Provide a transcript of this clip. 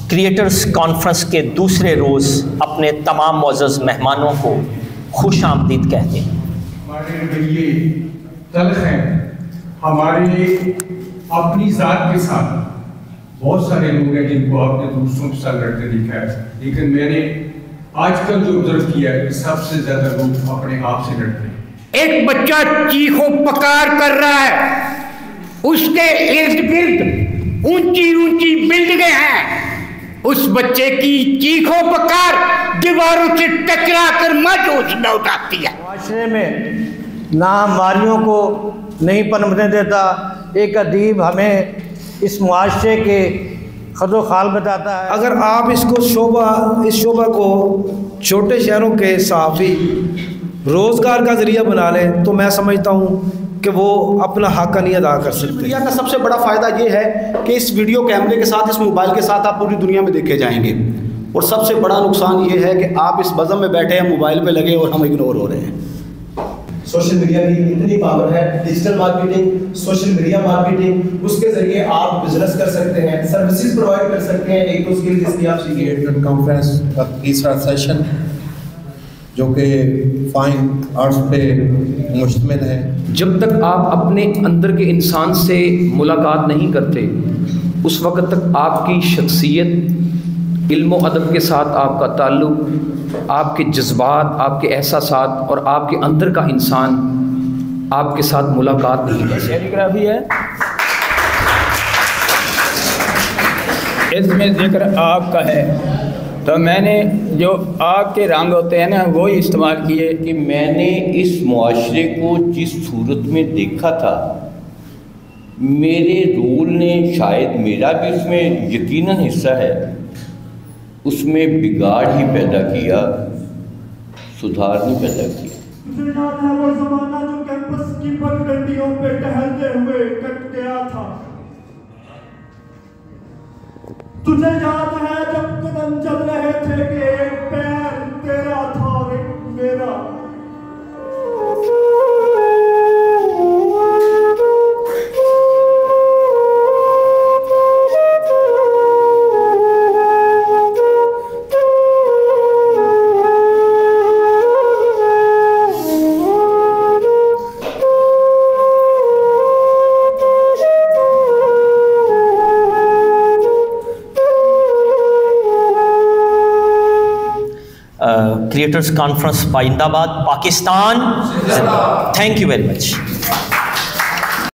Creators conference کے دوسرے روز اپنے تمام معزز مہمانوں کو خوش آمدید کہتے ہیں۔ ہمارے رویے تلخ ہیں، ہمارے اپنی ذات کے ساتھ بہت سارے لوگ ہیں جن کو آپ نے دوسروں کے ساتھ لڑتے دیکھا ہے، لیکن میں نے آج کل جو آبزرو کیا ہے کہ سب سے زیادہ لوگ اپنے آپ سے لڑتے ہیں۔ ایک بچہ چیخ و پکار کر رہا ہے، اس کے ارد گرد اونچی اونچی بلڈنگیں ہیں، اس بچے کی چیخ و پکار دیواروں سے ٹکرا کر مجوش میں اٹھاتی ہے۔ معاشرے میں ناہمواریوں کو نہیں پنپنے دیتا۔ ایک ادیب ہمیں اس معاشرے کے خد و خال بتاتا ہے۔ اگر آپ اس شعبہ کو چھوٹے شہروں کے صحافی روزگار کا ذریعہ بنا لیں تو میں سمجھتا ہوں کہ وہ اپنا حق نہیں ادا کر سکتے۔ میڈیا کا سب سے بڑا فائدہ یہ ہے کہ اس ویڈیو کیمرے کے ساتھ، اس موبائل کے ساتھ آپ پوری دنیا میں دیکھے جائیں گے، اور سب سے بڑا نقصان یہ ہے کہ آپ اس بزم میں بیٹھے ہیں، موبائل پہ لگے اور ہم اگنور ہو رہے ہیں۔ سوشل میڈیا کی اتنی پاور ہے، digital marketing, social media marketing, اس کے ذریعے آپ بزنس کر سکتے ہیں، سروسز پرووائڈ کر سکتے ہیں۔ ایک تو اسکل جس کی آپ سیکھیے۔ کانفرنس کا تیسرا سیشن جو کہ فائن آرٹس پہ مشتمل ہے۔ جب تک آپ اپنے اندر کے انسان سے ملاقات نہیں کرتے اس وقت تک آپ کی شخصیت، علم و ادب کے ساتھ آپ کا تعلق، آپ کے جذبات، آپ کے احساسات اور آپ کے اندر کا انسان آپ کے ساتھ ملاقات نہیں کر سکتا۔ کیلیگرافی ہے، اس میں ذکر آگ کا ہے، تو میں نے جو آگ کے رنگ ہوتے ہیں نا وہی استعمال کیے کہ میں نے اس معاشرے کو جس صورت میں دیکھا تھا، میرے رول نے، شاید میرا بھی اس میں یقیناً حصہ ہے، اس میں بگاڑ ہی پیدا کیا، سدھار نہیں پیدا کیا۔ تجھے یاد ہے وہ زمانہ جو کیمپس کی پگڈنڈیوں پہ ٹہلتے ہوئے کٹ گیا تھا؟ تجھے یاد ہے جب قدم چل رہے تھے کہ ایک پیر تیرا تھا اور ایک میرا؟ کریٹرز کانفرنس پائندہ باد، Pakistan. Thank you very much.